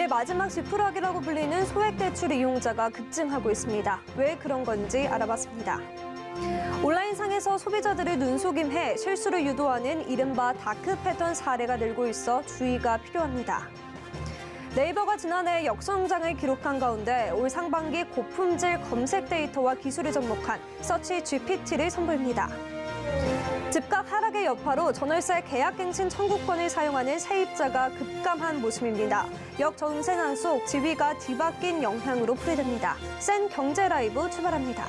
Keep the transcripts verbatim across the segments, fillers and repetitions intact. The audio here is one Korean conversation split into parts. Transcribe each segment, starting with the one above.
금리 마지막 지푸라기라고 불리는 소액대출 이용자가 급증하고 있습니다. 왜 그런 건지 알아봤습니다. 온라인상에서 소비자들을 눈속임해 실수를 유도하는 이른바 다크 패턴 사례가 늘고 있어 주의가 필요합니다. 네이버가 지난해 역성장을 기록한 가운데 올 상반기 고품질 검색 데이터와 기술을 접목한 서치 지피티를 선보입니다. 집값 하락의 여파로 전월세 계약갱신 청구권을 사용하는 세입자가 급감한 모습입니다. 역전세난 속 지위가 뒤바뀐 영향으로 풀이됩니다. 센 경제 라이브 출발합니다.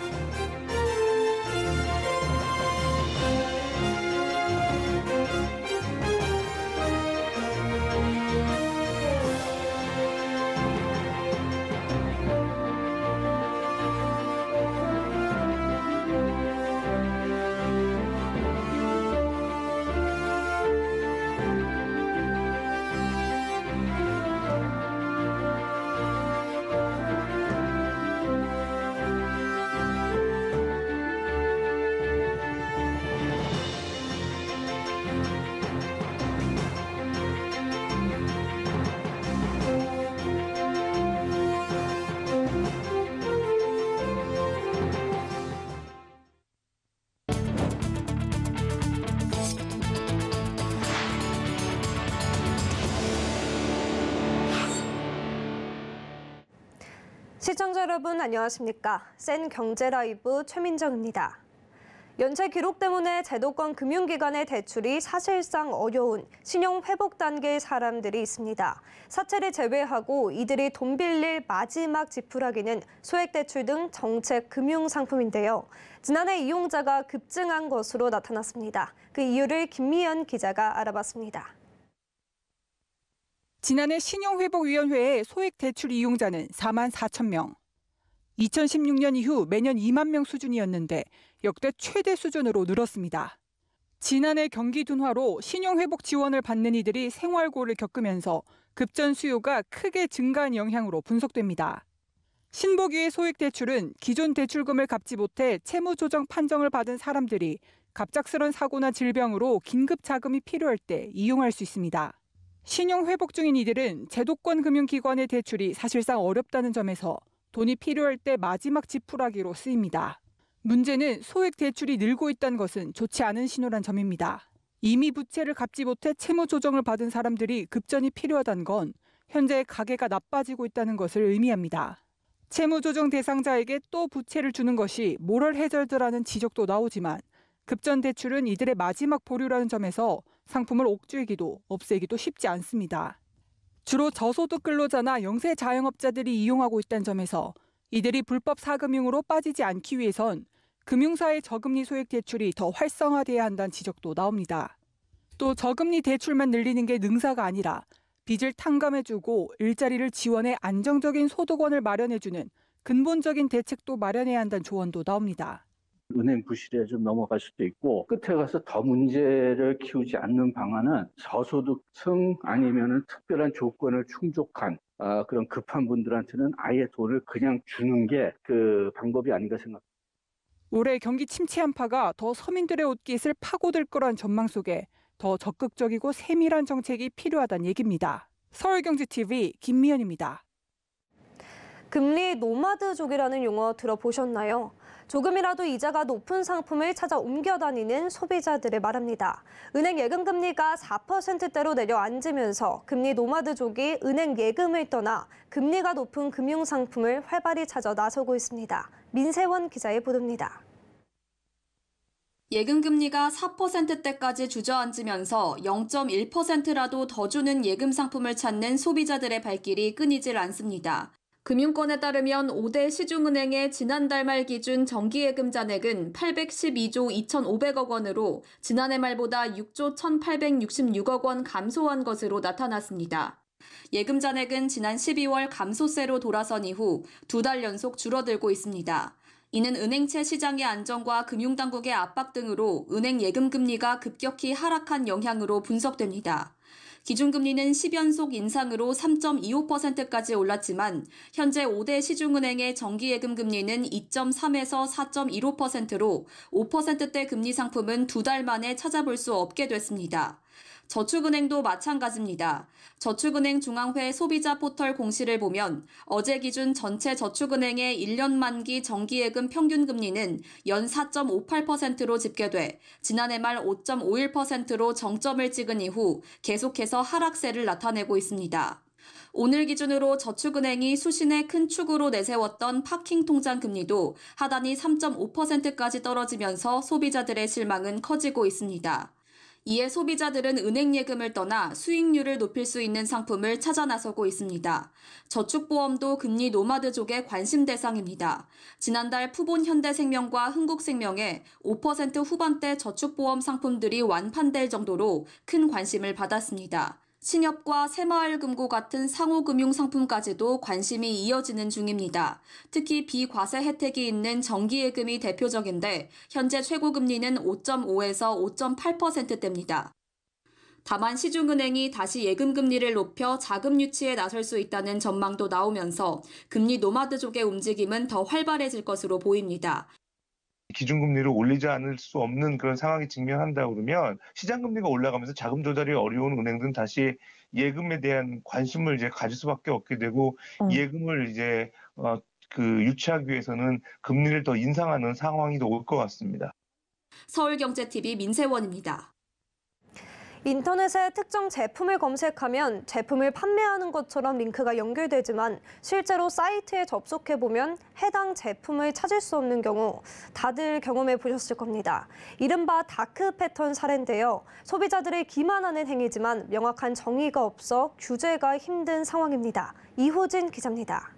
시청자 여러분 안녕하십니까? 센 경제 라이브 최민정입니다. 연체 기록 때문에 제도권 금융기관의 대출이 사실상 어려운 신용 회복 단계의 사람들이 있습니다. 사채를 제외하고 이들이 돈 빌릴 마지막 지푸라기는 소액대출 등 정책 금융상품인데요. 지난해 이용자가 급증한 것으로 나타났습니다. 그 이유를 김미연 기자가 알아봤습니다. 지난해 신용회복위원회의 소액대출 이용자는 사만 사천 명. 이천십육 년 이후 매년 이만 명 수준이었는데 역대 최대 수준으로 늘었습니다. 지난해 경기 둔화로 신용회복 지원을 받는 이들이 생활고를 겪으면서 급전 수요가 크게 증가한 영향으로 분석됩니다. 신보기의 소액대출은 기존 대출금을 갚지 못해 채무조정 판정을 받은 사람들이 갑작스런 사고나 질병으로 긴급 자금이 필요할 때 이용할 수 있습니다. 신용 회복 중인 이들은 제도권 금융기관의 대출이 사실상 어렵다는 점에서 돈이 필요할 때 마지막 지푸라기로 쓰입니다. 문제는 소액 대출이 늘고 있다는 것은 좋지 않은 신호란 점입니다. 이미 부채를 갚지 못해 채무 조정을 받은 사람들이 급전이 필요하다는 건 현재 가계가 나빠지고 있다는 것을 의미합니다. 채무 조정 대상자에게 또 부채를 주는 것이 모럴 해저드라는 지적도 나오지만 급전 대출은 이들의 마지막 보류라는 점에서 상품을 옥죄기도 없애기도 쉽지 않습니다. 주로 저소득 근로자나 영세 자영업자들이 이용하고 있다는 점에서 이들이 불법 사금융으로 빠지지 않기 위해선 금융사의 저금리 소액 대출이 더 활성화돼야 한다는 지적도 나옵니다. 또 저금리 대출만 늘리는 게 능사가 아니라 빚을 탕감해주고 일자리를 지원해 안정적인 소득원을 마련해주는 근본적인 대책도 마련해야 한다는 조언도 나옵니다. 은행 부실에 좀 넘어갈 수도 있고 끝에 가서 더 문제를 키우지 않는 방안은 저소득층 아니면은 특별한 조건을 충족한 아, 그런 급한 분들한테는 아예 돈을 그냥 주는 게 그 방법이 아닌가 생각합니다. 올해 경기 침체 한파가 더 서민들의 옷깃을 파고들 거란 전망 속에 더 적극적이고 세밀한 정책이 필요하다는 얘기입니다. 서울경제티비 김미연입니다. 금리 노마드족이라는 용어 들어보셨나요? 조금이라도 이자가 높은 상품을 찾아 옮겨다니는 소비자들을 말합니다. 은행 예금금리가 사 퍼센트대로 내려앉으면서 금리 노마드족이 은행 예금을 떠나 금리가 높은 금융상품을 활발히 찾아 나서고 있습니다. 민세원 기자의 보도입니다. 예금금리가 사 퍼센트대까지 주저앉으면서 영 점 일 퍼센트라도 더 주는 예금 상품을 찾는 소비자들의 발길이 끊이질 않습니다. 금융권에 따르면 오 대 시중은행의 지난달 말 기준 정기예금 잔액은 팔백십이조 이천오백억 원으로 지난해 말보다 육조 천팔백육십육억 원 감소한 것으로 나타났습니다. 예금 잔액은 지난 십이월 감소세로 돌아선 이후 두 달 연속 줄어들고 있습니다. 이는 은행채 시장의 안정과 금융당국의 압박 등으로 은행 예금금리가 급격히 하락한 영향으로 분석됩니다. 기준금리는 십 연속 인상으로 삼 점 이오 퍼센트까지 올랐지만 현재 오 대 시중은행의 정기예금 금리는 이 점 삼에서 사 점 일오 퍼센트로 오 퍼센트대 금리 상품은 두 달 만에 찾아볼 수 없게 됐습니다. 저축은행도 마찬가지입니다. 저축은행 중앙회 소비자 포털 공시를 보면 어제 기준 전체 저축은행의 일 년 만기 정기예금 평균 금리는 연 사 점 오팔 퍼센트로 집계돼 지난해 말 오 점 오일 퍼센트로 정점을 찍은 이후 계속해서 하락세를 나타내고 있습니다. 오늘 기준으로 저축은행이 수신의 큰 축으로 내세웠던 파킹 통장 금리도 하단이 삼 점 오 퍼센트까지 떨어지면서 소비자들의 실망은 커지고 있습니다. 이에 소비자들은 은행 예금을 떠나 수익률을 높일 수 있는 상품을 찾아 나서고 있습니다. 저축보험도 금리 노마드족의 관심 대상입니다. 지난달 푸본 현대생명과 흥국생명에 오 퍼센트 후반대 저축보험 상품들이 완판될 정도로 큰 관심을 받았습니다. 신협과 새마을금고 같은 상호금융 상품까지도 관심이 이어지는 중입니다. 특히 비과세 혜택이 있는 정기예금이 대표적인데 현재 최고금리는 오 점 오에서 오 점 팔 퍼센트대입니다. 다만 시중은행이 다시 예금금리를 높여 자금 유치에 나설 수 있다는 전망도 나오면서 금리 노마드족의 움직임은 더 활발해질 것으로 보입니다. 기준금리를 올리지 않을 수 없는 그런 상황이 직면한다 그러면 시장금리가 올라가면서 자금 조달이 어려운 은행들은 다시 예금에 대한 관심을 이제 가질 수밖에 없게 되고 음. 예금을 이제 어, 그 유치하기 위해서는 금리를 더 인상하는 상황이 올 것 같습니다. 서울경제티비 민세원입니다. 인터넷에 특정 제품을 검색하면 제품을 판매하는 것처럼 링크가 연결되지만 실제로 사이트에 접속해보면 해당 제품을 찾을 수 없는 경우 다들 경험해 보셨을 겁니다. 이른바 다크 패턴 사례인데요. 소비자들을 기만하는 행위지만 명확한 정의가 없어 규제가 힘든 상황입니다. 이호진 기자입니다.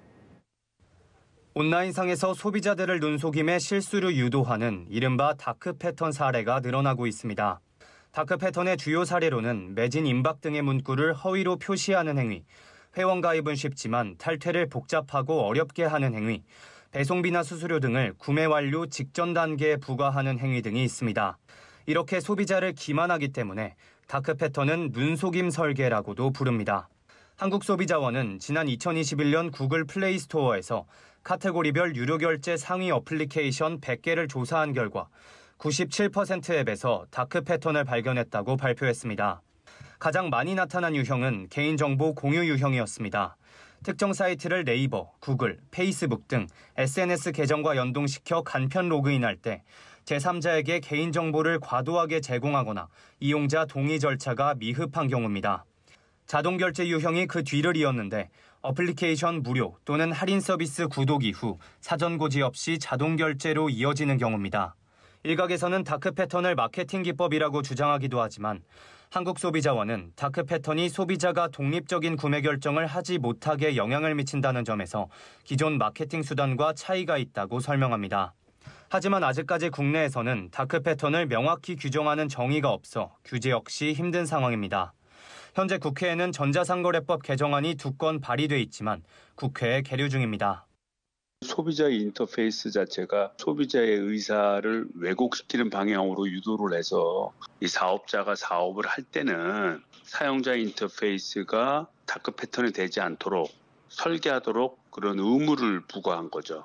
온라인상에서 소비자들을 눈속임해 실수를 유도하는 이른바 다크 패턴 사례가 늘어나고 있습니다. 다크 패턴의 주요 사례로는 매진 임박 등의 문구를 허위로 표시하는 행위, 회원 가입은 쉽지만 탈퇴를 복잡하고 어렵게 하는 행위, 배송비나 수수료 등을 구매 완료 직전 단계에 부과하는 행위 등이 있습니다. 이렇게 소비자를 기만하기 때문에 다크 패턴은 눈속임 설계라고도 부릅니다. 한국소비자원은 지난 이천이십일 년 구글 플레이 스토어에서 카테고리별 유료 결제 상위 어플리케이션 백 개를 조사한 결과 구십칠 퍼센트 앱에서 다크 패턴을 발견했다고 발표했습니다. 가장 많이 나타난 유형은 개인정보 공유 유형이었습니다. 특정 사이트를 네이버, 구글, 페이스북 등 에스엔에스 계정과 연동시켜 간편 로그인할 때 제삼자에게 개인정보를 과도하게 제공하거나 이용자 동의 절차가 미흡한 경우입니다. 자동결제 유형이 그 뒤를 이었는데 어플리케이션 무료 또는 할인 서비스 구독 이후 사전 고지 없이 자동결제로 이어지는 경우입니다. 일각에서는 다크 패턴을 마케팅 기법이라고 주장하기도 하지만 한국소비자원은 다크 패턴이 소비자가 독립적인 구매 결정을 하지 못하게 영향을 미친다는 점에서 기존 마케팅 수단과 차이가 있다고 설명합니다. 하지만 아직까지 국내에서는 다크 패턴을 명확히 규정하는 정의가 없어 규제 역시 힘든 상황입니다. 현재 국회에는 전자상거래법 개정안이 두 건 발의돼 있지만 국회에 계류 중입니다. 소비자 인터페이스 자체가 소비자의 의사를 왜곡시키는 방향으로 유도를 해서 이 사업자가 사업을 할 때는 사용자 인터페이스가 다크 패턴이 되지 않도록 설계하도록 그런 의무를 부과한 거죠.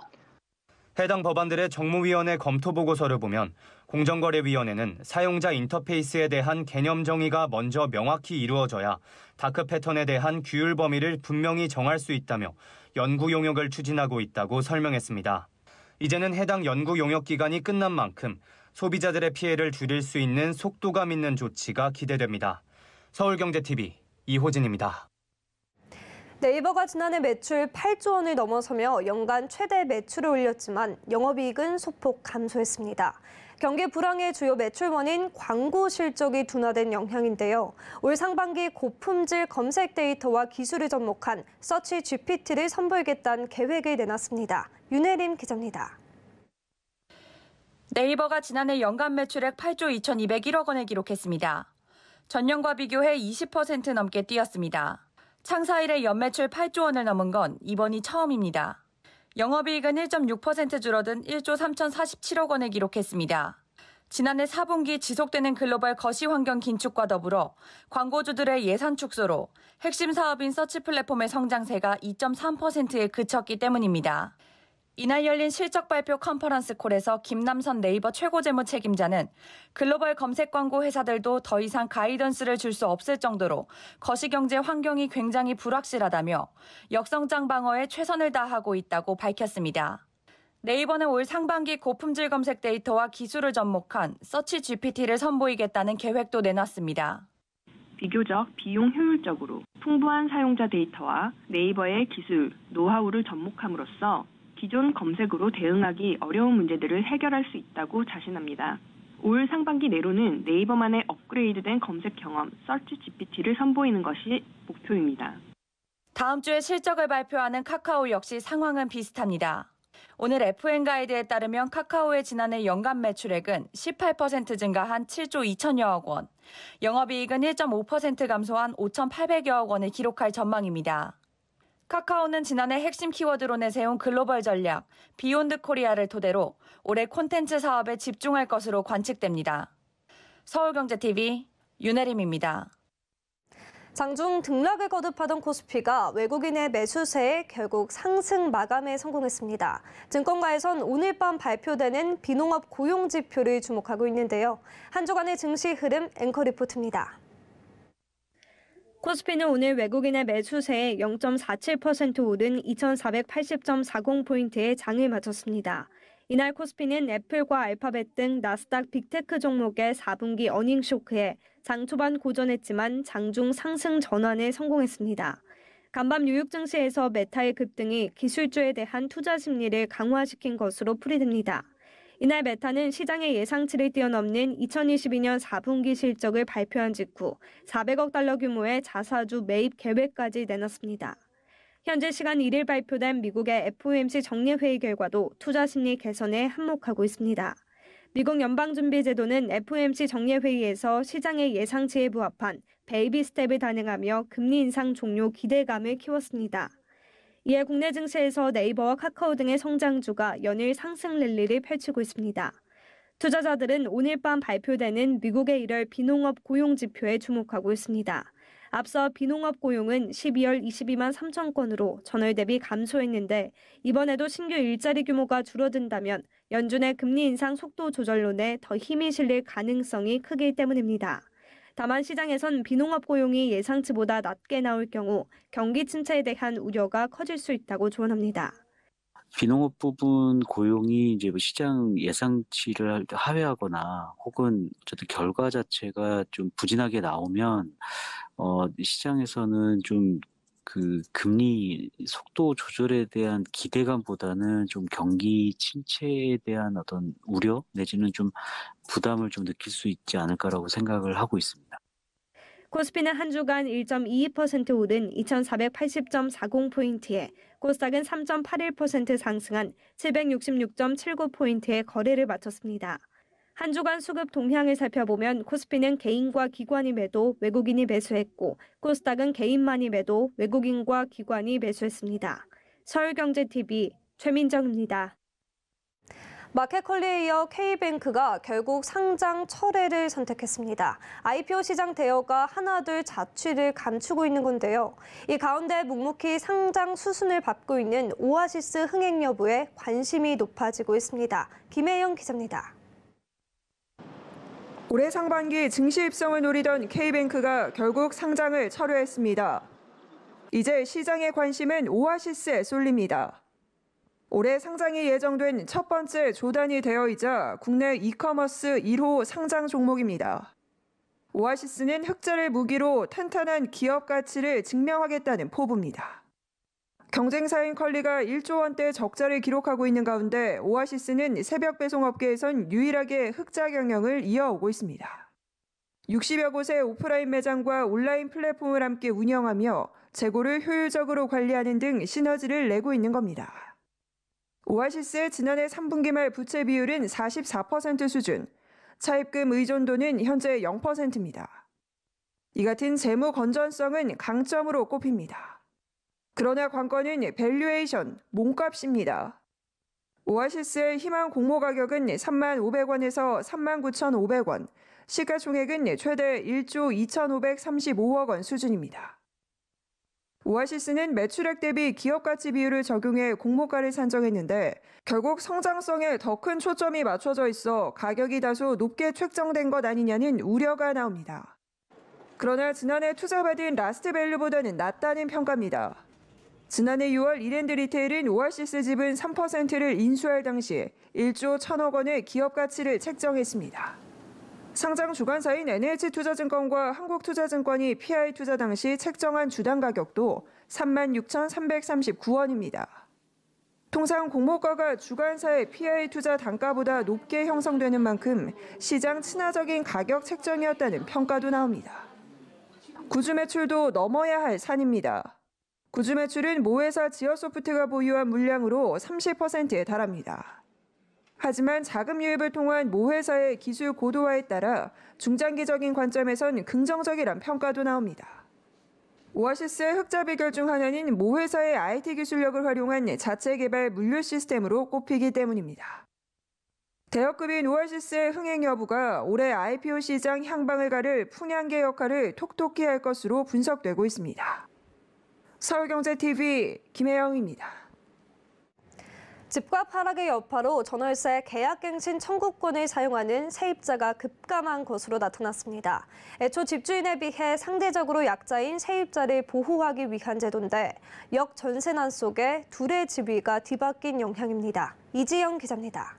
해당 법안들의 정무위원회 검토 보고서를 보면 공정거래위원회는 사용자 인터페이스에 대한 개념 정의가 먼저 명확히 이루어져야 다크 패턴에 대한 규율 범위를 분명히 정할 수 있다며 연구 용역을 추진하고 있다고 설명했습니다. 이제는 해당 연구 용역 기간이 끝난 만큼 소비자들의 피해를 줄일 수 있는 속도감 있는 조치가 기대됩니다. 서울경제티비 이호진입니다. 네이버가 지난해 매출 팔조 원을 넘어서며 연간 최대 매출을 올렸지만 영업이익은 소폭 감소했습니다. 경기 불황의 주요 매출 원인 광고 실적이 둔화된 영향인데요. 올 상반기 고품질 검색 데이터와 기술을 접목한 서치 지피티를 선보이겠다는 계획을 내놨습니다. 윤혜림 기자입니다. 네이버가 지난해 연간 매출액 팔조 이천이백일억 원을 기록했습니다. 전년과 비교해 이십 퍼센트 넘게 뛰었습니다. 창사 이래 연매출 팔조 원을 넘은 건 이번이 처음입니다. 영업이익은 일 점 육 퍼센트 줄어든 일조 삼천사십칠억 원을 기록했습니다. 지난해 사 분기 지속되는 글로벌 거시 환경 긴축과 더불어 광고주들의 예산 축소로 핵심 사업인 서치 플랫폼의 성장세가 이 점 삼 퍼센트에 그쳤기 때문입니다. 이날 열린 실적 발표 컨퍼런스 콜에서 김남선 네이버 최고재무 책임자는 글로벌 검색 광고 회사들도 더 이상 가이던스를 줄 수 없을 정도로 거시경제 환경이 굉장히 불확실하다며 역성장 방어에 최선을 다하고 있다고 밝혔습니다. 네이버는 올 상반기 고품질 검색 데이터와 기술을 접목한 서치 지피티를 선보이겠다는 계획도 내놨습니다. 비교적 비용 효율적으로 풍부한 사용자 데이터와 네이버의 기술, 노하우를 접목함으로써 기존 검색으로 대응하기 어려운 문제들을 해결할 수 있다고 자신합니다. 올 상반기 내로는 네이버만의 업그레이드된 검색 경험, 서치 지피티를 선보이는 것이 목표입니다. 다음 주에 실적을 발표하는 카카오 역시 상황은 비슷합니다. 오늘 에프엔 가이드에 따르면 카카오의 지난해 연간 매출액은 십팔 퍼센트 증가한 칠조 이천여억 원, 영업이익은 일 점 오 퍼센트 감소한 오천팔백여억 원을 기록할 전망입니다. 카카오는 지난해 핵심 키워드로 내세운 글로벌 전략 비욘드 코리아를 토대로 올해 콘텐츠 사업에 집중할 것으로 관측됩니다. 서울경제티비 윤혜림입니다. 장중 등락을 거듭하던 코스피가 외국인의 매수세에 결국 상승 마감에 성공했습니다. 증권가에선 오늘 밤 발표되는 비농업 고용 지표를 주목하고 있는데요. 한 주간의 증시 흐름 앵커 리포트입니다. 코스피는 오늘 외국인의 매수세에 영 점 사칠 퍼센트 오른 이천사백팔십 점 사십 포인트의 장을 마쳤습니다. 이날 코스피는 애플과 알파벳 등 나스닥 빅테크 종목의 사 분기 어닝 쇼크에 장 초반 고전했지만 장중 상승 전환에 성공했습니다. 간밤 뉴욕 증시에서 메타의 급등이 기술주에 대한 투자 심리를 강화시킨 것으로 풀이됩니다. 이날 메타는 시장의 예상치를 뛰어넘는 이천이십이 년 사 분기 실적을 발표한 직후 사백억 달러 규모의 자사주 매입 계획까지 내놨습니다. 현재 시간 일 일 발표된 미국의 에프오엠씨 정례회의 결과도 투자 심리 개선에 한몫하고 있습니다. 미국 연방준비제도는 에프오엠씨 정례회의에서 시장의 예상치에 부합한 베이비 스텝을 단행하며 금리 인상 종료 기대감을 키웠습니다. 이에 국내 증시에서 네이버와 카카오 등의 성장주가 연일 상승 랠리를 펼치고 있습니다. 투자자들은 오늘 밤 발표되는 미국의 일월 비농업 고용 지표에 주목하고 있습니다. 앞서 비농업 고용은 십이월 이십이만 삼천 건으로 전월 대비 감소했는데 이번에도 신규 일자리 규모가 줄어든다면 연준의 금리 인상 속도 조절론에 더 힘이 실릴 가능성이 크기 때문입니다. 다만 시장에선 비농업 고용이 예상치보다 낮게 나올 경우 경기 침체에 대한 우려가 커질 수 있다고 조언합니다. 비농업 부분 고용이 이제 시장 예상치를 하회하거나 혹은 어쨌든 결과 자체가 좀 부진하게 나오면 어, 시장에서는 좀 그 금리 속도 조절에 대한 기대감보다는 좀 경기 침체에 대한 어떤 우려 내지는 좀 부담을 좀 느낄 수 있지 않을까라고 생각을 하고 있습니다. 코스피는 한 주간 일 점 이이 퍼센트 오른 이천사백팔십 점 사십 포인트에 코스닥은 삼 점 팔일 퍼센트 상승한 칠백육십육 점 칠구 포인트의 거래를 마쳤습니다. 한 주간 수급 동향을 살펴보면 코스피는 개인과 기관이 매도, 외국인이 매수했고 코스닥은 개인만이 매도, 외국인과 기관이 매수했습니다. 서울경제티비 최민정입니다. 마켓컬리에 이어 K뱅크가 결국 상장 철회를 선택했습니다. 아이피오 시장 대여가 하나둘 자취를 감추고 있는 건데요. 이 가운데 묵묵히 상장 수순을 밟고 있는 오아시스 흥행 여부에 관심이 높아지고 있습니다. 김혜영 기자입니다. 올해 상반기 증시 입성을 노리던 K뱅크가 결국 상장을 철회했습니다. 이제 시장의 관심은 오아시스에 쏠립니다. 올해 상장이 예정된 첫 번째 조단이 되어이자 국내 이커머스 일 호 상장 종목입니다. 오아시스는 흑자를 무기로 탄탄한 기업 가치를 증명하겠다는 포부입니다. 경쟁사인 컬리가 일조 원대 적자를 기록하고 있는 가운데 오아시스는 새벽 배송 업계에선 유일하게 흑자 경영을 이어오고 있습니다. 육십여 곳의 오프라인 매장과 온라인 플랫폼을 함께 운영하며 재고를 효율적으로 관리하는 등 시너지를 내고 있는 겁니다. 오아시스의 지난해 삼 분기 말 부채 비율은 사십사 퍼센트 수준, 차입금 의존도는 현재 영 퍼센트입니다. 이 같은 재무 건전성은 강점으로 꼽힙니다. 그러나 관건은 밸류에이션, 몸값입니다. 오아시스의 희망 공모 가격은 삼만 오백 원에서 삼만 구천오백 원, 시가총액은 최대 일조 이천오백삼십오억 원 수준입니다. 오아시스는 매출액 대비 기업 가치 비율을 적용해 공모가를 산정했는데 결국 성장성에 더 큰 초점이 맞춰져 있어 가격이 다소 높게 책정된 것 아니냐는 우려가 나옵니다. 그러나 지난해 투자받은 라스트 밸류보다는 낮다는 평가입니다. 지난해 유월 이랜드 리테일은 오아시스 지분 삼 퍼센트를 인수할 당시 일조 천억 원의 기업 가치를 책정했습니다. 상장 주관사인 엔에이치투자증권과 한국투자증권이 피아이 투자 당시 책정한 주당 가격도 삼만 육천삼백삼십구 원입니다. 통상 공모가가 주관사의 피아이 투자 단가보다 높게 형성되는 만큼 시장 친화적인 가격 책정이었다는 평가도 나옵니다. 구주 매출도 넘어야 할 산입니다. 구주 매출은 모회사 지어소프트가 보유한 물량으로 삼십 퍼센트에 달합니다. 하지만 자금 유입을 통한 모회사의 기술 고도화에 따라 중장기적인 관점에선 긍정적이란 평가도 나옵니다. 오아시스의 흑자 비결 중 하나는 모회사의 아이티 기술력을 활용한 자체 개발 물류 시스템으로 꼽히기 때문입니다. 대역급인 오아시스의 흥행 여부가 올해 아이피오 시장 향방을 가를 풍향계 역할을 톡톡히 할 것으로 분석되고 있습니다. 서울경제티비 김혜영입니다. 집값 하락의 여파로 전월세 계약갱신 청구권을 사용하는 세입자가 급감한 것으로 나타났습니다. 애초 집주인에 비해 상대적으로 약자인 세입자를 보호하기 위한 제도인데 역전세난 속에 둘의 지위가 뒤바뀐 영향입니다. 이지영 기자입니다.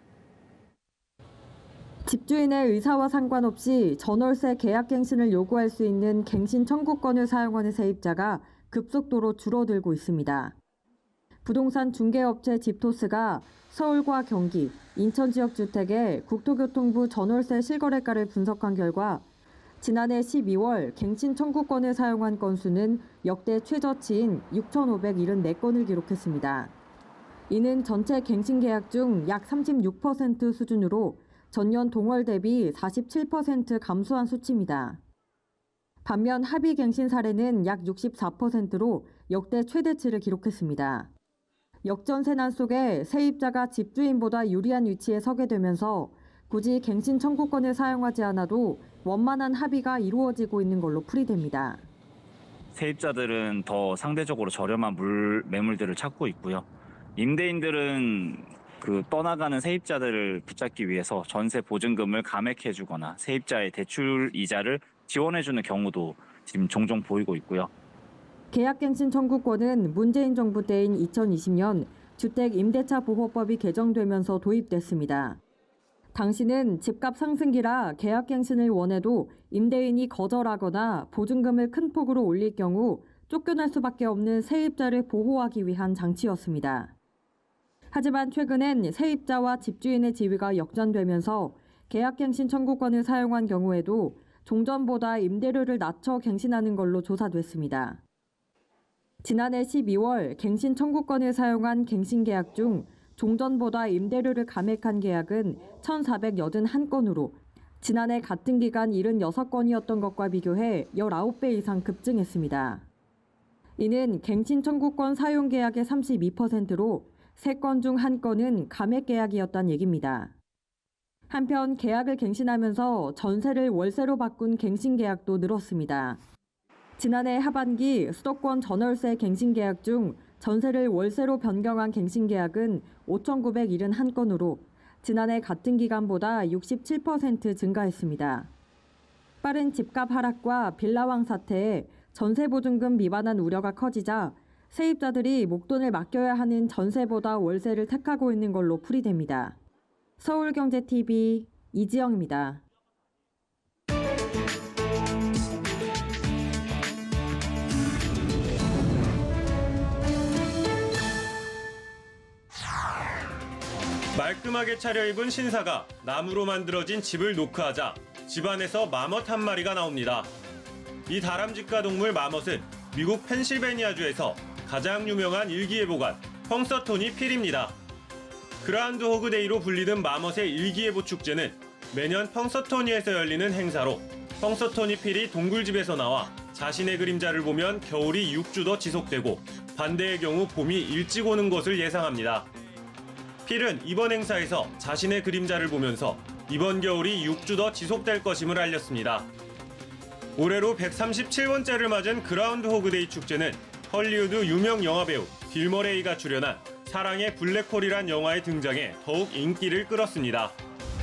집주인의 의사와 상관없이 전월세 계약갱신을 요구할 수 있는 갱신 청구권을 사용하는 세입자가 급속도로 줄어들고 있습니다. 부동산 중개업체 집토스가 서울과 경기, 인천 지역 주택의 국토교통부 전월세 실거래가를 분석한 결과 지난해 십이월 갱신 청구권을 사용한 건수는 역대 최저치인 육천오백칠십사 건을 기록했습니다. 이는 전체 갱신 계약 중 약 삼십육 퍼센트 수준으로 전년 동월 대비 사십칠 퍼센트 감소한 수치입니다. 반면 합의 갱신 사례는 약 육십사 퍼센트로 역대 최대치를 기록했습니다. 역전세난 속에 세입자가 집주인보다 유리한 위치에 서게 되면서 굳이 갱신 청구권을 사용하지 않아도 원만한 합의가 이루어지고 있는 걸로 풀이됩니다. 세입자들은 더 상대적으로 저렴한 물, 매물들을 찾고 있고요. 임대인들은 그 떠나가는 세입자들을 붙잡기 위해서 전세 보증금을 감액해주거나 세입자의 대출 이자를 지원해주는 경우도 지금 종종 보이고 있고요. 계약갱신 청구권은 문재인 정부 때인 이천이십 년 주택임대차보호법이 개정되면서 도입됐습니다. 당시는 집값 상승기라 계약갱신을 원해도 임대인이 거절하거나 보증금을 큰 폭으로 올릴 경우 쫓겨날 수밖에 없는 세입자를 보호하기 위한 장치였습니다. 하지만 최근엔 세입자와 집주인의 지위가 역전되면서 계약갱신 청구권을 사용한 경우에도 종전보다 임대료를 낮춰 갱신하는 걸로 조사됐습니다. 지난해 십이월 갱신 청구권을 사용한 갱신 계약 중 종전보다 임대료를 감액한 계약은 천사백팔십일 건으로 지난해 같은 기간 칠십육 건이었던 것과 비교해 십구 배 이상 급증했습니다. 이는 갱신 청구권 사용 계약의 삼십이 퍼센트로 세 건 중 한 건은 감액 계약이었다는 얘기입니다. 한편 계약을 갱신하면서 전세를 월세로 바꾼 갱신 계약도 늘었습니다. 지난해 하반기 수도권 전월세 갱신 계약 중 전세를 월세로 변경한 갱신 계약은 오천구백칠십일 건으로 지난해 같은 기간보다 육십칠 퍼센트 증가했습니다. 빠른 집값 하락과 빌라왕 사태에 전세보증금 미반환 우려가 커지자 세입자들이 목돈을 맡겨야 하는 전세보다 월세를 택하고 있는 걸로 풀이됩니다. 서울경제티비 이지영입니다. 말끔하게 차려입은 신사가 나무로 만들어진 집을 노크하자 집안에서 마멋 한 마리가 나옵니다. 이 다람쥐과 동물 마멋은 미국 펜실베니아주에서 가장 유명한 일기예보관 펑서토니 필입니다. 그라운드 호그데이로 불리는 마멋의 일기예보 축제는 매년 펑서토니에서 열리는 행사로 펑서토니 필이 동굴집에서 나와 자신의 그림자를 보면 겨울이 육 주 더 지속되고 반대의 경우 봄이 일찍 오는 것을 예상합니다. 필은 이번 행사에서 자신의 그림자를 보면서 이번 겨울이 육 주 더 지속될 것임을 알렸습니다. 올해로 백삼십칠 번째를 맞은 그라운드 호그데이 축제는 헐리우드 유명 영화배우 빌 머레이가 출연한 사랑의 블랙홀이란 영화에 등장해 더욱 인기를 끌었습니다.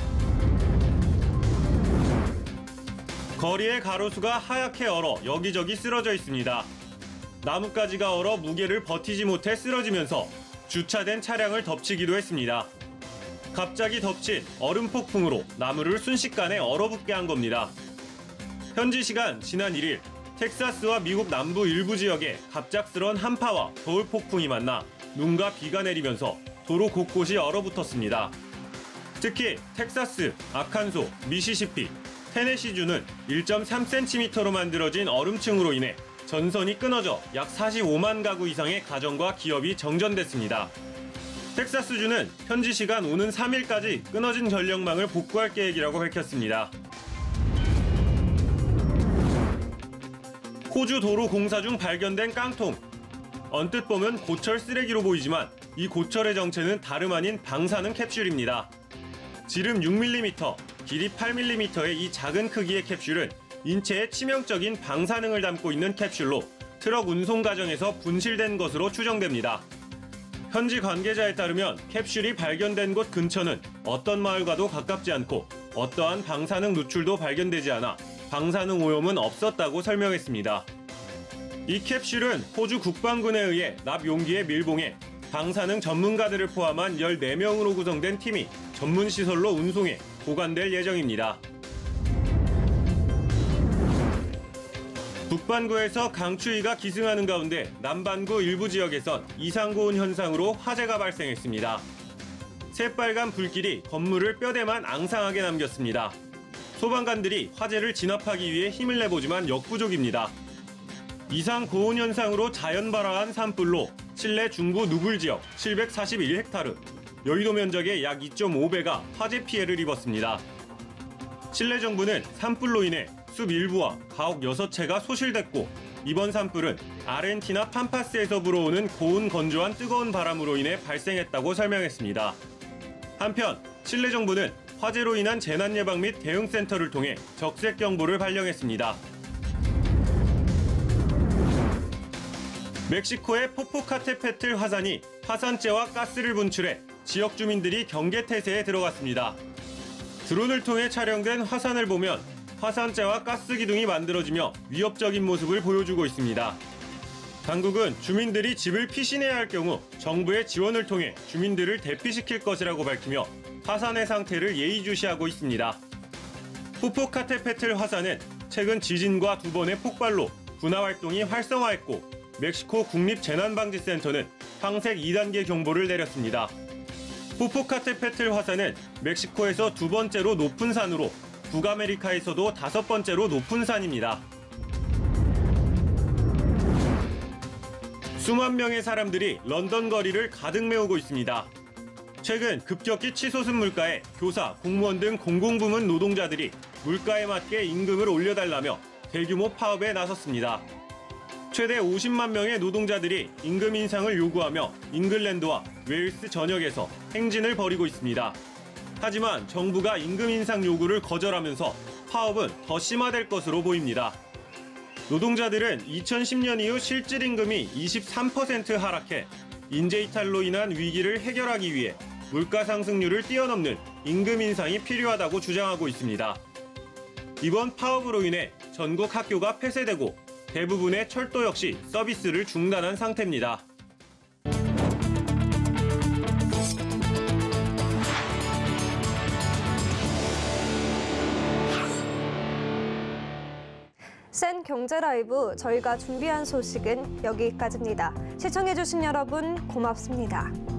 거리의 가로수가 하얗게 얼어 여기저기 쓰러져 있습니다. 나뭇가지가 얼어 무게를 버티지 못해 쓰러지면서 주차된 차량을 덮치기도 했습니다. 갑자기 덮친 얼음 폭풍으로 나무를 순식간에 얼어붙게 한 겁니다. 현지 시간 지난 일 일 텍사스와 미국 남부 일부 지역에 갑작스런 한파와 겨울 폭풍이 만나 눈과 비가 내리면서 도로 곳곳이 얼어붙었습니다. 특히 텍사스, 아칸소, 미시시피, 테네시주는 일 점 삼 센티미터로 만들어진 얼음층으로 인해 전선이 끊어져 약 사십오만 가구 이상의 가정과 기업이 정전됐습니다. 텍사스주는 현지 시간 오는 삼 일까지 끊어진 전력망을 복구할 계획이라고 밝혔습니다. 호주 도로 공사 중 발견된 깡통. 언뜻 보면 고철 쓰레기로 보이지만 이 고철의 정체는 다름 아닌 방사능 캡슐입니다. 지름 육 밀리미터, 길이 팔 밀리미터의 이 작은 크기의 캡슐은 인체에 치명적인 방사능을 담고 있는 캡슐로 트럭 운송 과정에서 분실된 것으로 추정됩니다. 현지 관계자에 따르면 캡슐이 발견된 곳 근처는 어떤 마을과도 가깝지 않고 어떠한 방사능 누출도 발견되지 않아 방사능 오염은 없었다고 설명했습니다. 이 캡슐은 호주 국방군에 의해 납 용기에 밀봉해 방사능 전문가들을 포함한 열네 명으로 구성된 팀이 전문 시설로 운송해 보관될 예정입니다. 북반구에서 강추위가 기승하는 가운데 남반구 일부 지역에선 이상고온 현상으로 화재가 발생했습니다. 새빨간 불길이 건물을 뼈대만 앙상하게 남겼습니다. 소방관들이 화재를 진압하기 위해 힘을 내보지만 역부족입니다. 이상 고온 현상으로 자연 발화한 산불로 실내 중부 누굴 지역 칠백사십일 헥타르, 여의도 면적의 약 이 점 오 배가 화재 피해를 입었습니다. 칠레 정부는 산불로 인해 숲 일부와 가옥 여섯 채가 소실됐고 이번 산불은 아르헨티나 팜파스에서 불어오는 고온 건조한 뜨거운 바람으로 인해 발생했다고 설명했습니다. 한편 칠레 정부는 화재로 인한 재난 예방 및 대응센터를 통해 적색 경보를 발령했습니다. 멕시코의 포포카테페틀 화산이 화산재와 가스를 분출해 지역 주민들이 경계태세에 들어갔습니다. 드론을 통해 촬영된 화산을 보면 화산재와 가스 기둥이 만들어지며 위협적인 모습을 보여주고 있습니다. 당국은 주민들이 집을 피신해야 할 경우 정부의 지원을 통해 주민들을 대피시킬 것이라고 밝히며 화산의 상태를 예의주시하고 있습니다. 포포카테페틀 화산은 최근 지진과 두 번의 폭발로 분화 활동이 활성화했고 멕시코 국립재난방지센터는 황색 이 단계 경보를 내렸습니다. 포포카테페틀 화산은 멕시코에서 두 번째로 높은 산으로 북아메리카에서도 다섯 번째로 높은 산입니다. 수만 명의 사람들이 런던 거리를 가득 메우고 있습니다. 최근 급격히 치솟은 물가에 교사, 공무원 등 공공부문 노동자들이 물가에 맞게 임금을 올려달라며 대규모 파업에 나섰습니다. 최대 오십만 명의 노동자들이 임금 인상을 요구하며 잉글랜드와 웨일스 전역에서 행진을 벌이고 있습니다. 하지만 정부가 임금 인상 요구를 거절하면서 파업은 더 심화될 것으로 보입니다. 노동자들은 이천십 년 이후 실질 임금이 이십삼 퍼센트 하락해 인재 이탈로 인한 위기를 해결하기 위해 물가 상승률을 뛰어넘는 임금 인상이 필요하다고 주장하고 있습니다. 이번 파업으로 인해 전국 학교가 폐쇄되고 대부분의 철도 역시 서비스를 중단한 상태입니다. 센 경제 라이브 저희가 준비한 소식은 여기까지입니다. 시청해주신 여러분 고맙습니다.